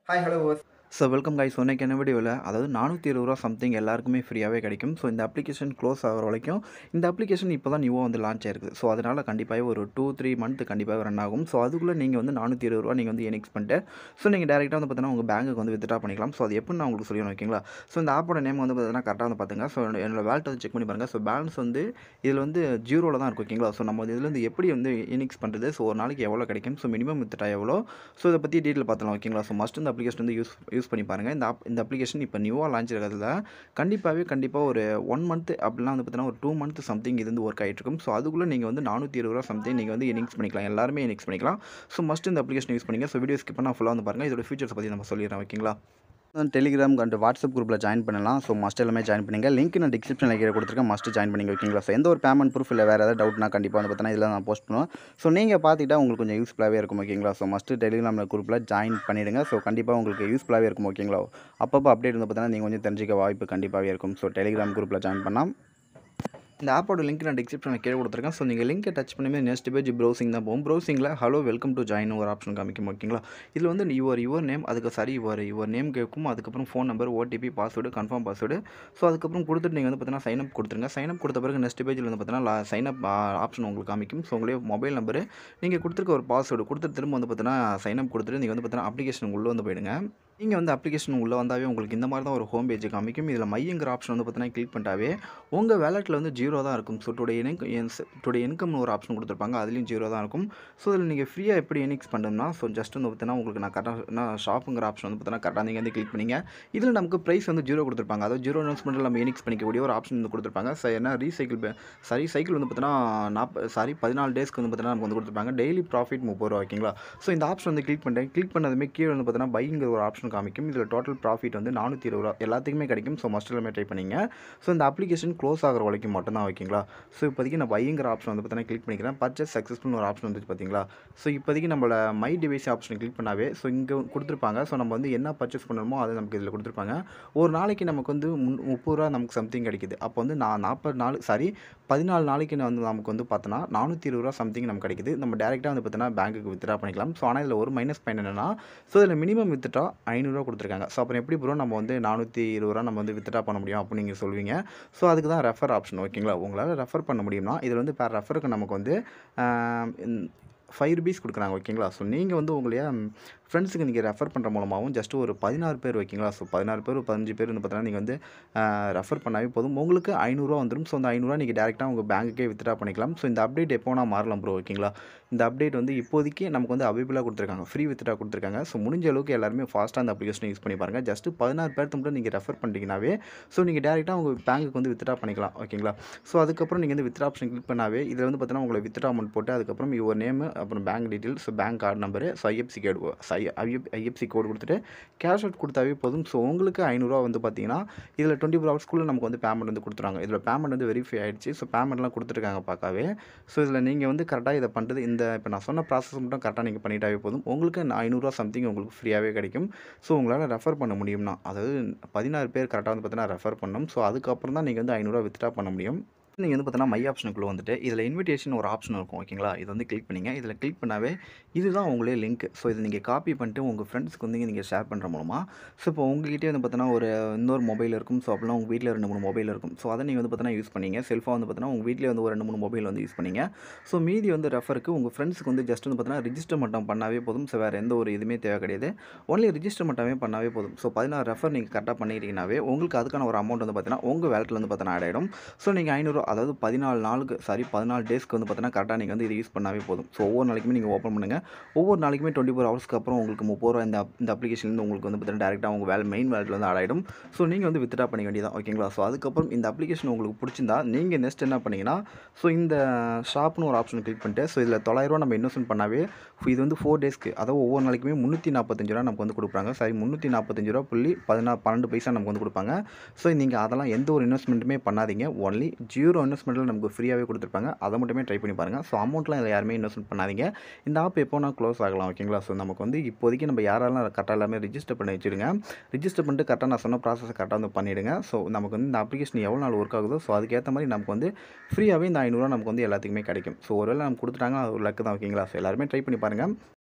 Hi, hello. So welcome guys. இன்னைக்கு என்ன வீடியோவில் அதாவது ரூ. 420 சம்திங் எல்லாருக்குமே ஃப்ரீயாகவே கிடைக்கும். ஸோ இந்த அப்ளிகேஷன் க்ளோஸ் ஆகிற வரைக்கும் இந்த அப்ளிகேஷன் இப்போ தான் நியூவாக வந்து லான்ச் ஆயிருக்குது. ஸோ அதனால் கண்டிப்பாக ஒரு 2-3 மந்த் கண்டிப்பாக ரன் ஆகும். ஸோ அதுக்குள்ளே நீங்கள் வந்து ரூ. 420 நீங்கள் வந்து எனிக்ஸ் பண்ணிட்டு ஸோ நீங்கள் டேரெக்டாக வந்து பார்த்தீங்கன்னா உங்கள் பேங்க்குக்கு வந்து வித்ட்ரா பண்ணிக்கலாம். ஸோ அது எப்படின்னு நான் உங்களுக்கு சொல்லணும், ஓகேங்களா? ஸோ இந்த ஆப்போட நேம் வந்து பார்த்தீங்கன்னா கரெக்டாக வந்து பார்த்துங்க. ஸோ என்னோட வேலெட் வந்து செக் பண்ணி பாருங்கள். ஸோ பேலன்ஸ் வந்து இதில் வந்து ஜீரோவில் தான் இருக்கும், ஓகேங்களா? ஸோ நம்ம இதில் வந்து எப்படி வந்து எனிக்ஸ் பண்ணுறது, ஸோ ஒரு நாளைக்கு எவ்வளோ கிடைக்கும், ஸோ மினிமம் வித்ட்ரா எவ்வளோ, ஸோ இதை பற்றி டீட்டெயில் பார்த்துலாம், ஓகேங்களா? ஸோ மஸ்ட் இந்த அப்ளிகேஷன் வந்து யூஸ் பண்ணி பாருங்கள். இந்த அப்ளிகேஷன் இப்போ நியூவாக லான்ச் இருக்கிறதுல கண்டிப்பாக ஒரு 1 மந்த் அப்படிலாம் வந்து பார்த்தீங்கன்னா ஒரு 2 மந்த் சம்திங் இது வந்து ஒர்க் ஆகிட்டு இருக்கும். ஸோ அதுக்குள்ளே நீங்கள் வந்து ரூ. 420 சம்திங் நீங்கள் வந்து எனிக்ஸ் பண்ணிக்கலாம். எல்லாருமே எனிக்ஸ் பண்ணிக்கலாம். ஸோ மஸ்ட் இந்த அப்ளிகேஷன் யூஸ் பண்ணிங்க. ஸோ வீடியோ ஸ்கிப் பண்ணால் ஃபுல்லாக வந்து பாருங்கள். இதோட ஃபீச்சர்ஸ் பற்றி நம்ம சொல்லிடுறேன், ஓகேங்களா? டெலிகிராம் அண்ட் வாட்ஸ்அப் குரூப்பில் ஜாயின் பண்ணலாம். ஸோ மஸ்ட் எல்லாமே ஜாயின் பண்ணிங்க. லிங்க் நான் டிஸ்கிரிப்ஷனில் கீழே கொடுத்துருக்கேன். மஸ்ட் ஜாயின் பண்ணிங்க, ஓகேங்களா? ஸோ எந்த ஒரு பேமெண்ட் ப்ரூஃப் இல்லை வேறு ஏதாவது டவுட்னா கண்டிப்பாக வந்து பார்த்தீங்கன்னா இதில் நான் போஸ்ட் பண்ணுவேன். ஸோ நீங்கள் பார்த்துக்கிட்டா உங்களுக்கு கொஞ்சம் யூஸ்ஃபுல்லாகவே இருக்கும், ஓகேங்களா? ஸோ மஸ்ட் டெலிகிராம் குரூப்பில் ஜாயின் பண்ணிவிடுங்க. ஸோ கண்டிப்பாக உங்களுக்கு யூஸ்ஃபுல்லாகவே இருக்கும், ஓகேங்களா? அப்பப்போ அப்டேட் வந்து பார்த்தீங்கன்னா நீங்கள் கொஞ்சம் தெரிஞ்சிக்க வாய்ப்பு கண்டிப்பாகவே இருக்கும். ஸோ டெலிகிராம் குரூப்பில் ஜாயின் பண்ணால் இந்த ஆப்போட லிங்க் நான் டிஸ்கிரிப்ஷனில் கீழே கொடுத்துருக்கேன். ஸோ நீங்கள் லிங்கை டச் பண்ணுமே நெக்ஸ்ட் பேஜ் ப்ரௌசிங் தான் போகும். ப்ரௌசிங்கில் ஹலோ வெல்கம் டு ஜாயின் ஒரு ஆப்ஷன் காமிக்கும், ஓகேங்களா? இதில் வந்து யுவர் நேம், அதுக்கு யுவர் நேம் கேட்கும். அதுக்கப்புறம் phone number, OTP, password, confirm password. So அதுக்கப்புறம் கொடுத்துட்டு நீங்கள் வந்து பார்த்தீங்கன்னா சைனப் கொடுத்துருங்க. சைனப் கொடுத்த பிறகு நெக்ஸ்ட் பேஜில் வந்து பார்த்தீங்கன்னா சைனப் ஆப்ஷன் உங்களுக்கு காமிக்கும். ஸோ உங்களுடைய மொபைல் நம்பரு, நீங்கள் கொடுத்துருக்க ஒரு பாஸ்வேர்டு கொடுத்துட்டு திரும்ப வந்து பார்த்தீங்கன்னா சைனப் கொடுத்துட்டு நீங்கள் வந்து பார்த்தீங்கன்னா அப்ளிகேஷன் உள்ளே வந்து போயிடுங்க. நீங்கள் வந்து அப்ளிகேஷன் உள்ளே வந்தாவே உங்களுக்கு இந்த மாதிரி தான் ஒரு ஹோம் பேஜ் காமிக்கும். இதில் மைங்கிற ஆப்ஷன் வந்து பார்த்தீங்கன்னா கிளிக் பண்ணிட்டாவே உங்கள் வேலெட்டில் வந்து ஜீரோ தான் இருக்கும். ஸோ டுடே இன்கம்னு ஒரு ஆப்ஷன் கொடுத்துருப்பாங்க, அதுலேயும் ஜீரோ தான் இருக்கும். ஸோ இதில் நீங்கள் ஃப்ரீயாக எப்படி எனிக்ஸ் பண்ணுறதுனா, ஸோ ஜஸ்ட் வந்து பார்த்தீங்கன்னா உங்களுக்கு நான் கரெக்டாக ஷாப்புங்கிற ஆப்ஷன் வந்து பார்த்தீங்கன்னா கரெக்டாக நீங்கள் வந்து கிளிக் பண்ணிங்க. இதில் நமக்கு ப்ரைஸ் வந்து ஜீரோ கொடுத்துருப்பாங்க. அதாவது ஜீரோ இன்வெஸ்ட்மெண்ட்டில் நம்ம எனிக்ஸ் பண்ணிக்கக்கூடிய ஒரு ஆப்ஷன் வந்து கொடுத்துருப்பாங்க. ஏன்னா சைக்கிள் வந்து பார்த்தீங்கன்னா 14 டேஸ்க்கு வந்து பார்த்தீங்கன்னா நமக்கு வந்து கொடுத்துருப்பாங்க. டெய்லி ப்ராஃபிட் ரூ. 30, ஓகேங்களா? ஸோ இந்த ஆப்ஷன் வந்து கிளிக் பண்ணிட்டேன். கிளிக் பண்ணதுமே கீழே வந்து பார்த்தீங்கன்னா பைங்கிற ஒரு ஆப்ஷன் காமிக்கும். இதில் டோட்டல் ப்ராஃபிட் வந்து ரூ. 420 எல்லாத்துக்குமே கிடைக்கும். ஸோ மஸ்ட் எல்லாமே ட்ரை பண்ணிங்க. ஸோ இந்த அப்ளிகேஷன் க்ளோஸ் ஆகிற வரைக்கும் மட்டும்தான், ஓகேங்களா? ஸோ இப்போதைக்கு நான் பைங்கிற ஆப்ஷன் வந்து பார்த்தீங்கன்னா கிளிக் பண்ணிக்கிறேன். பர்ச்சேஸ் சக்ஸஸ்ஃபுல்னு ஒரு ஆப்ஷன் வந்துச்சு, பார்த்தீங்களா? ஸோ இப்போதைக்கு நம்மள மை டிவைஸ் ஆப்ஷன் கிளிக் பண்ணாவே ஸோ இங்கே கொடுத்துருப்பாங்க. ஸோ நம்ம வந்து என்ன பர்ச்சேஸ் பண்ணணுமோ அதை நமக்கு இதில் கொடுத்துருப்பாங்க. ஒரு நாளைக்கு நமக்கு வந்து ரூ. 30 நமக்கு சம்திங் கிடைக்குது. அப்போ வந்து நான் 14 நாளைக்கு வந்து நமக்கு வந்து பார்த்தோன்னா ரூ. 420 சம்திங் நமக்கு கிடைக்குது. நம்ம டேரெக்டாக வந்து பார்த்தீங்கன்னா பேங்க்குக்கு வித்ட்ரா பண்ணிக்கலாம். ஸோ ஆனால் இதில் ஒரு மைனஸ் பாயிண்ட் என்னென்னா, ஸோ இதில் மினிமம் வித்ட்ரா ரூ. 500 கொடுத்துருக்காங்க. ஸோ அப்புறம் எப்படி ப்ரோ நம்ம வந்து ரூ. 420 நம்ம வந்து வித்ட்ரா பண்ண முடியும் அப்படின்னு நீங்கள் சொல்வீங்க. ஸோ அதுக்கு தான் ரெஃபர் ஆப்ஷன், ஓகேங்களா? உங்களால் ரெஃபர் பண்ண முடியும்னா இதில் வந்து பேர் ரெஃபருக்கு நமக்கு வந்து ₹5 கொடுக்குறாங்க, ஓகேங்களா? ஸோ நீங்கள் வந்து உங்களைய ஃப்ரெண்ட்ஸுக்கு நீங்கள் ரெஃபர் பண்ணுற மூலமாகவும் ஜஸ்ட் ஒரு 16 பேர், ஓகேங்களா? ஸோ 16 பேர் 15 பேர் வந்து பார்த்தீங்கன்னா நீங்கள் வந்து ரெஃபர் பண்ணாவே போதும். உங்களுக்கு ₹500 வந்துடும். ஸோ அந்த ₹500 நீங்கள் டேரெக்டாக உங்கள் பேங்க்குக்கே வித்ட்ரா பண்ணிக்கலாம். ஸோ இந்த அப்டேட் எப்போனா மாறலாம் ப்ரோ, ஓகேங்களா? இந்த அப்டேட் வந்து இப்போதைக்கு நமக்கு வந்து அவைலபிளாக கொடுத்துருக்காங்க. ஃப்ரீ வித்ட்ரா கொடுத்துருக்காங்க. ஸோ முடிஞ்ச அளவுக்கு எல்லாருமே ஃபாஸ்ட்டாக அந்த அப்ளிகேஷனை யூஸ் பண்ணி பாருங்கள். ஜஸ்ட் 16 பேர்த்து மட்டும் நீங்கள் ரெஃபர் பண்ணிட்டீங்கன்னாவே ஸோ நீங்கள் டேரெக்டாக உங்கள் பேங்க்குக்கு வந்து வித்ட்ரா பண்ணிக்கலாம், ஓகேங்களா? ஸோ அதுக்கப்புறம் நீங்கள் வந்து வித்ட்ரா ஆப்ஷன் கிளிக் பண்ணாவே இதில் வந்து பார்த்தீங்கன்னா உங்களை வித்ட்ரா அமௌண்ட் போட்டு அதுக்கப்புறம் யுவர் நேமு, அப்புறம் bank details, bank card number, so IFSC code கொடுத்துட்டு கேஷ் அவுட் கொடுத்தாவே போதும். ஸோ உங்களுக்கு ₹500 வந்து பார்த்தீங்கன்னா இதில் 24 ஹவர்ஸ்க்குள்ளே நமக்கு வந்து பேமெண்ட் வந்து கொடுத்துருவாங்க. இதில் பேமெண்ட் வந்து வெரிஃபை ஆகிடுச்சு. ஸோ பேமெண்ட்லாம் கொடுத்துருக்காங்க பார்க்கவே. ஸோ இதில் நீங்கள் வந்து கரெக்டாக இதை பண்ணுறது இப்போ நான் சொன்ன ப்ராசஸ் மட்டும் கரெக்டாக நீங்கள் பண்ணிட்டாவே போதும். உங்களுக்கு ₹500 சம்திங் உங்களுக்கு ஃப்ரீயாகவே கிடைக்கும். ஸோ உங்களால் ரெஃபர் பண்ண முடியும்னா, அதாவது 16 பேர் கரெக்டாக வந்து பார்த்தீங்கன்னா ரெஃபர் பண்ணணும். ஸோ அதுக்கப்புறம் தான் நீங்கள் வந்து ₹500 வித்ட்ரா பண்ண முடியும். நீங்கள் வந்து பார்த்தீங்கன்னா மை ஆப்ஷனுக்குள்ளே வந்துட்டு இதில் இன்விடேஷன் ஒரு ஆப்ஷன் இருக்கும், ஓகேங்களா? இது வந்து கிளிக் பண்ணிங்க. இதில் கிளிக் பண்ணாவே இதுதான் உங்களே லிங்க். ஸோ இதை நீங்கள் காப்பி பண்ணிட்டு உங்கள் ஃப்ரெண்ட்ஸ்க்கு வந்து நீங்கள் ஷேர் பண்ணுற மூலமாக ஸோ இப்போ உங்கள்கிட்டே வந்து பார்த்தீங்கன்னா ஒரு இன்னொரு மொபைல் இருக்கும். ஸோ அப்படின்னா உங்கள் வீட்டில் 2-3 மொபைல் இருக்கும். ஸோ அதை நீங்கள் வந்து பார்த்தீங்கன்னா யூஸ் பண்ணிங்க. செல்ஃபாக வந்து பார்த்தீங்கன்னா உங்கள் வீட்டிலே வந்து ஒரு 2-3 மொபைல் வந்து யூஸ் பண்ணிங்க. ஸோ மீதி வந்து ரெஃபருக்கு உங்கள் ஃப்ரெண்ட்ஸுக்கு வந்து ஜஸ்ட் வந்து பார்த்தீங்கன்னா ரிஜிஸ்டர் மட்டும் பண்ணாவே போதும். ஸோ வேறு எந்த ஒரு இதுவுமே தேவை கிடையாது. ஒன்லி ரிஜிஸ்டர் மட்டுமே பண்ணாவே போதும். ஸோ 16 ரெஃபர் நீங்கள் கரெக்டாக பண்ணிட்டீங்கன்னாவே உங்களுக்கு அதுக்கான ஒரு அமௌண்ட் வந்து பார்த்தீங்கன்னா உங்கள் வேலெட்டில் வந்து பார்த்தீங்கன்னா ஆட் ஆகிடும். ஸோ நீங்கள் ₹500 அதாவது 14 டேஸ்க்கு வந்து பார்த்தீங்கன்னா கரெக்டாக நீங்கள் வந்து இதை யூஸ் பண்ணாவே போதும். ஸோ ஒவ்வொரு நாளைக்குமே நீங்கள் ஓப்பன் பண்ணுங்கள். ஒவ்வொரு நாளைக்குமே 24 ஹவர்ஸ்க்கு அப்புறம் உங்களுக்கு ₹30 இந்த அப்ளிகேஷன்லேருந்து உங்களுக்கு வந்து பார்த்தீங்கன்னா டேரெக்டாக உங்கள் மெயின் வேலெட்டில் வந்து ஆட் ஆகிடும். ஸோ நீங்கள் வந்து வித்ட்ரா பண்ண வேண்டியதான், ஓகேங்களா? ஸோ அதுக்கப்புறம் இந்த அப்ளிகேஷன் உங்களுக்கு பிடிச்சிருந்தா நீங்கள் நெக்ஸ்ட் என்ன பண்ணீங்கன்னா ஸோ இந்த ஷாப்னு ஒரு ஆப்ஷன் கிளிக் பண்ணிட்டு ஸோ இதில் ₹900 நம்ம இன்வெஸ்ட்மெண்ட் பண்ணாவே இது வந்து 4 டேஸ்க்கு, அதாவது ஒவ்வொரு நாளைக்குமே ₹345 நமக்கு வந்து கொடுக்குறாங்க. சரி, ₹345.12 பைசா நமக்கு வந்து கொடுப்பாங்க. ஸோ நீங்கள் அதெல்லாம் எந்த ஒரு இன்வெஸ்ட்மெண்ட்டுமே பண்ணாதீங்க. ஒன்லி ஜீரோ இன்வெஸ்ட்மெண்ட்டில் நமக்கு ஃப்ரீயாகவே கொடுத்துருப்பாங்க. அதை மட்டுமே ட்ரை பண்ணி பாருங்கள். ஸோ அமௌண்ட்லாம் இதில் யாருமே இன்வெஸ்ட்மெண்ட் பண்ணாதீங்க. இந்த ஆப் எப்போனா க்ளோஸ் ஆகலாம், ஓகேங்களா? ஸோ நமக்கு வந்து இப்போதைக்கு நம்ம யாரெல்லாம் கரெக்டாக எல்லாமே ரிஜிஸ்டர் பண்ணி வச்சுருங்க. ரிஜிஸ்டர் பண்ணிட்டு கரெக்டாக நான் சொன்ன ப்ராசஸை கரெக்டாக வந்து பண்ணிவிடுங்க. ஸோ நமக்கு வந்து இந்த அப்ளிகேஷன் எவ்வளோ நாள் ஒர்க் ஆகுதோ ஸோ அதுக்கேற்ற மாதிரி நமக்கு வந்து ஃப்ரீயாகவே இந்த ₹500 நமக்கு வந்து எல்லாத்துக்குமே கிடைக்கும். ஸோ ஒருவேளை நமக்கு கொடுத்துட்டாங்க, அது ஒரு லக்கு தான், ஓகேங்களா? ஸோ எல்லாருமே ட்ரை பண்ணி பாருங்கள்.